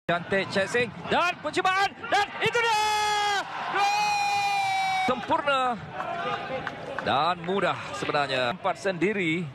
Cantik chasing dan percubaan dan itu dia gol sempurna dan mudah sebenarnya. Empat sendiri.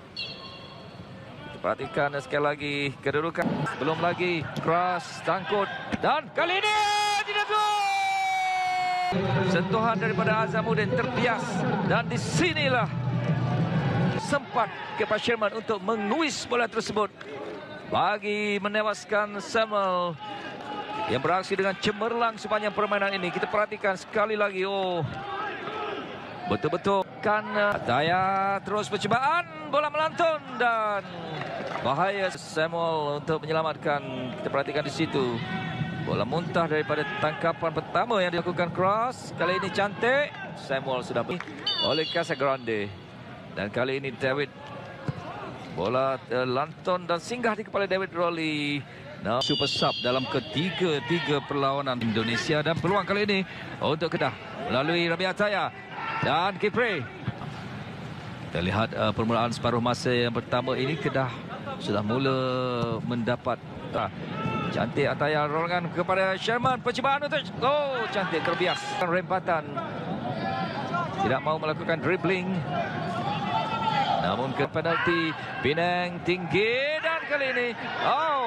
Kita perhatikan sekali lagi kedudukan. Belum lagi cross tangkut dan kali ini tidak gol. Sentuhan daripada Azamuddin terbias dan disinilah sempat kepada Sherman untuk menguis bola tersebut bagi menewaskan Samuel yang beraksi dengan cemerlang sepanjang permainan ini. Kita perhatikan sekali lagi. Oh, betul-betul kan Ataya terus percubaan, bola melantun dan bahaya Samuel untuk menyelamatkan. Kita perhatikan di situ bola muntah daripada tangkapan pertama yang dilakukan cross. Kali ini cantik Samuel sudah oleh Casagrande dan kali ini David. Bola lantun dan singgah di kepala David Rowley. Nah, super sub dalam ketiga perlawanan Indonesia dan peluang kali ini untuk Kedah melalui Rabi Ataya dan Kipre. Kita lihat permulaan separuh masa yang pertama ini Kedah sudah mula mendapat cantik Ataya rolangan kepada Sherman, percubaan untuk cantik terbias rempatan, tidak mau melakukan dribbling. Namun ke penalti Penang tinggi dan kali ini